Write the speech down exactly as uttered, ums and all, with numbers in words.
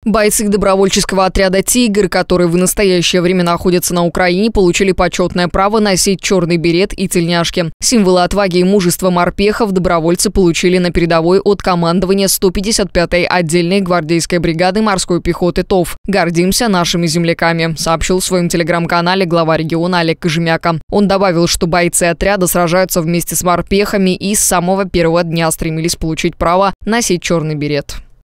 Бойцы добровольческого отряда «Тигр», которые в настоящее время находятся на Украине, получили почетное право носить черный берет и тельняшки. Символы отваги и мужества морпехов добровольцы получили на передовой от командования сто пятьдесят пятой отдельной гвардейской бригады морской пехоты ТОВ. «Гордимся нашими земляками», — сообщил в своем телеграм-канале глава региона Олег Кожемяка. Он добавил, что бойцы отряда сражаются вместе с морпехами и с самого первого дня стремились получить право носить черный берет.